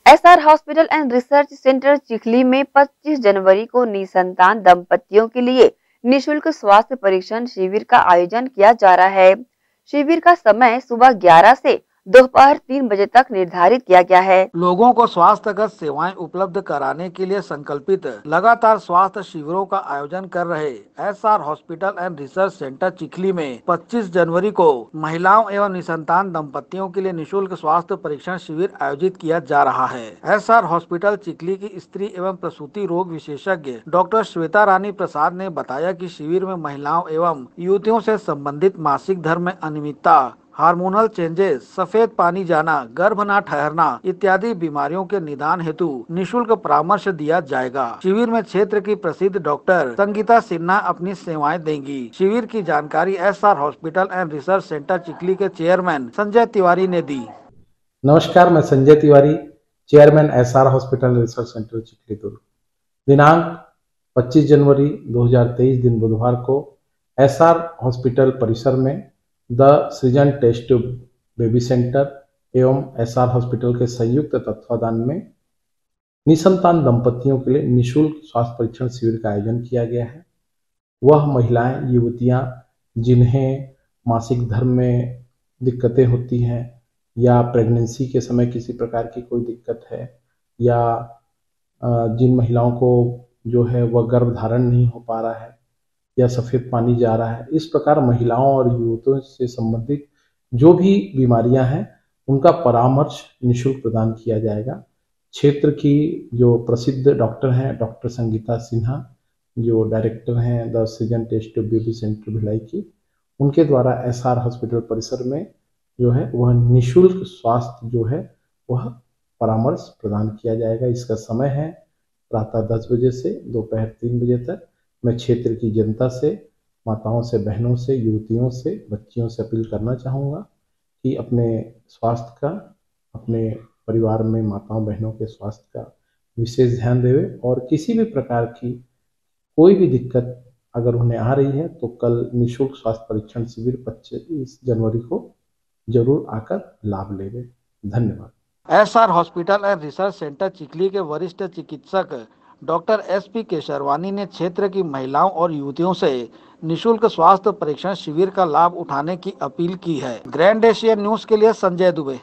SR hospital and research centre Chikhli में 25 जनवरी को निसंतान दंपतियों के लिए निशुल्क स्वास्थ्य परीक्षण शिविर का आयोजन किया जा रहा है। शिविर का समय सुबह 11 से दोपहर 3 बजे तक निर्धारित किया गया है। लोगों को स्वास्थ्यगत सेवाएं उपलब्ध कराने के लिए संकल्पित लगातार स्वास्थ्य शिविरों का आयोजन कर रहे SR hospital and research centre Chikhli में 25 जनवरी को महिलाओं एवं निसंतान दंपतियों के लिए निशुल्क स्वास्थ्य परीक्षण शिविर आयोजित किया जा रहा है। एसआर हॉस्पिटल चिखली की स्त्री एवं प्रसूति रोग विशेषज्ञ डॉक्टर श्वेता रानी प्रसाद ने बताया कि शिविर में महिलाओं एवं युवतियों से संबंधित मासिक धर्म में अनियमितता, हार्मोनल चेंजेस, सफेद पानी जाना, गर्भ न ठहरना इत्यादि बीमारियों के निदान हेतु निशुल्क परामर्श दिया जाएगा। शिविर में क्षेत्र की प्रसिद्ध डॉक्टर संगीता सिन्हा अपनी सेवाएं देंगी। शिविर की जानकारी SR hospital and research centre Chikhli के चेयरमैन संजय तिवारी ने दी। नमस्कार, मैं Sanjay Tiwari, chairman SR hospital research centre Chikhli Durg. दिनांक 25 जनवरी 2023 दिन बुधवार को एसआर हॉस्पिटल परिसर में the Srijan test tube baby centre एवं एसआर हॉस्पिटल के संयुक्त तत्वाधान में निसंतान दंपतियों के लिए निशुल्क स्वास्थ्य परीक्षण शिविर का आयोजन किया गया है। वह महिलाएं, युवतियां जिन्हें मासिक धर्म में दिक्कतें होती हैं या प्रेगनेंसी के समय किसी प्रकार की कोई दिक्कत है या जिन महिलाओं को जो है वह गर्भ धारण नहीं हो पा रहा है या सफ़ेद पानी जा रहा है, इस प्रकार महिलाओं और युवतियों से संबंधित जो भी बीमारियां हैं उनका परामर्श निशुल्क प्रदान किया जाएगा। क्षेत्र की जो प्रसिद्ध डॉक्टर हैं डॉक्टर संगीता सिन्हा, जो डायरेक्टर हैं the Srijan test tube baby centre Bhilai की, उनके द्वारा एसआर हॉस्पिटल परिसर में जो है वह निशुल्क स्वास्थ्य जो है वह परामर्श प्रदान किया जाएगा। इसका समय है प्रातः 10 बजे से दोपहर 3 बजे तक। मैं क्षेत्र की जनता से, माताओं से, बहनों से, युवतियों से, बच्चियों से अपील करना चाहूँगा कि अपने स्वास्थ्य का, अपने परिवार में माताओं बहनों के स्वास्थ्य का विशेष ध्यान देवे और किसी भी प्रकार की कोई भी दिक्कत अगर उन्हें आ रही है तो कल निःशुल्क स्वास्थ्य परीक्षण शिविर 25 जनवरी को जरूर आकर लाभ लेवे। धन्यवाद। SR hospital and research centre Chikhli के वरिष्ठ चिकित्सक डॉक्टर एसपी केशरवानी ने क्षेत्र की महिलाओं और युवतियों से निशुल्क स्वास्थ्य परीक्षण शिविर का लाभ उठाने की अपील की है। ग्रैंड एशियन न्यूज के लिए संजय दुबे।